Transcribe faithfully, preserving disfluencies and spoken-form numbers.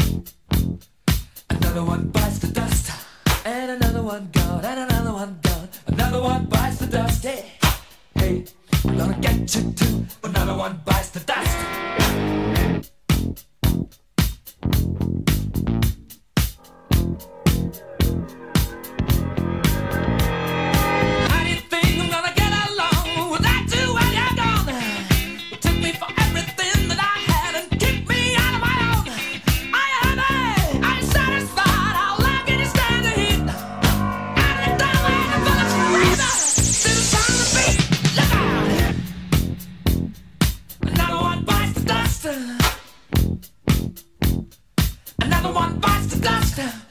Another one bites the dust, and another one gone, and another one gone. Another one bites the dust. Hey, hey, I'm gonna get you too. Another one bites the dust. How do you think I'm gonna get along without you when you're gone? You took me for everything that I had and kicked me out of my own. Are you happy? Are you satisfied? How long can you stand the heat? Out of the doorway, I'm full of freezer. Still trying to beat. Look out! Another one bites the dust. Another one bites the dust.